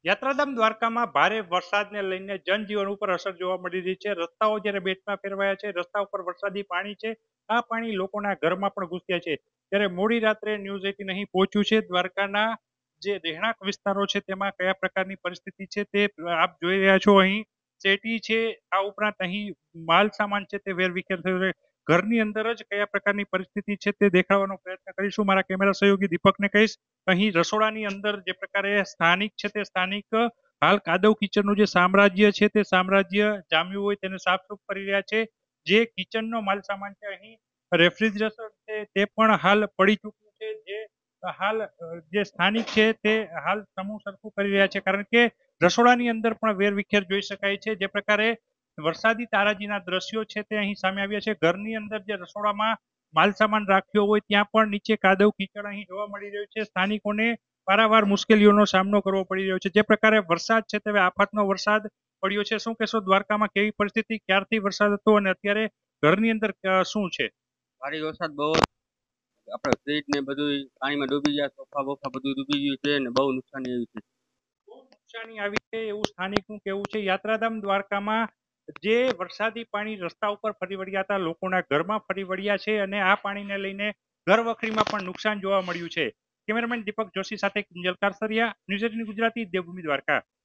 યાત્રાધામ દ્વારકામાં ભારે વરસાદને લઈને જનજીવન ઉપર અસર જોવા મળી રહી છે. રસ્તાઓ જ્યારે બેટમાં ફેરવાયા છે, રસ્તા ઉપર વરસાદી પાણી છે, આ પાણી લોકોના ઘરમાં પણ ઘૂસ્યા છે. ત્યારે મોડી રાત્રે ન્યૂઝ 18 અહીં પહોંચ્યું છે. દ્વારકાના જે રહેણાંક વિસ્તારો છે તેમાં કયા પ્રકારની પરિસ્થિતિ છે તે આપ જોઈ રહ્યા છો. અહીં શેટી છે, આ ઉપરાંત અહીં માલ સામાન છે તે વેરવિખેર થયો છે. ઘરની અંદર જ કયા પ્રકારની પરિસ્થિતિ છે તે દેખાડવાનો પ્રયત્ન કરીશું. મારા કેમેરા સહયોગી દીપકને કહીશ. અહીં રસોડાની અંદર જે પ્રકારે સ્થાનિક છે તે સ્થાનિક હાલ કાદવ કિચનનું જે સામ્રાજ્ય છે તે સામ્રાજ્ય જામ્યું હોય તેને સાફસૂફ કરી રહ્યા છે. જે કિચનનો માલ સામાન છે, અહીં રેફ્રિજરેટર છે તે પણ હાલ પડી ચૂક્યું છે. જે હાલ જે સ્થાનિક છે તે હાલ સમૂહ સરખું કરી રહ્યા છે, કારણ કે રસોડાની અંદર પણ વેરવિખેર જોઈ શકાય છે. જે પ્રકારે વરસાદી તારાજીના દ્રશ્યો છે તે અહીં સામે આવ્યા છે. ઘરની અંદર જે રસોડામાં માલ સામાન રાખ્યો હોય ત્યાં પણ નીચે કાદવ કીચડ અહીં જોવા મળી રહ્યું છે. સ્થાનિકોને પારાવાર મુશ્કેલીઓનો સામનો કરવો પડી રહ્યો છે. જે પ્રકારે વરસાદ છે તે આફતનો વરસાદ પડ્યો છે. શું કહેશો, દ્વારકામાં કેવી પરિસ્થિતિ, ક્યારથી વરસાદ હતો અને અત્યારે ઘરની અંદર શું છે? ભારે વરસાદ બહુ આપણે ફ્રીજ ને બધું પાણીમાં ડૂબી ગયા, સોફા બોફા બધું ડૂબી ગયું છે ને બહુ નુકસાની આવી છે. બહુ નુકસાની આવી છે એવું સ્થાનિકનું કહેવું છે. યાત્રાધામ દ્વારકામાં જે વરસાદી પાણી રસ્તા ઉપર ફરી વળ્યા હતા, લોકોના ઘરમાં ફરી વળ્યા છે અને આ પાણીને લઈને ઘર વખરીમાં પણ નુકસાન જોવા મળ્યું છે. કેમેરામેન દીપક જોશી સાથે કિંજલ કારસરિયા, ન્યૂઝ 18 ગુજરાતી, દેવભૂમિ દ્વારકા.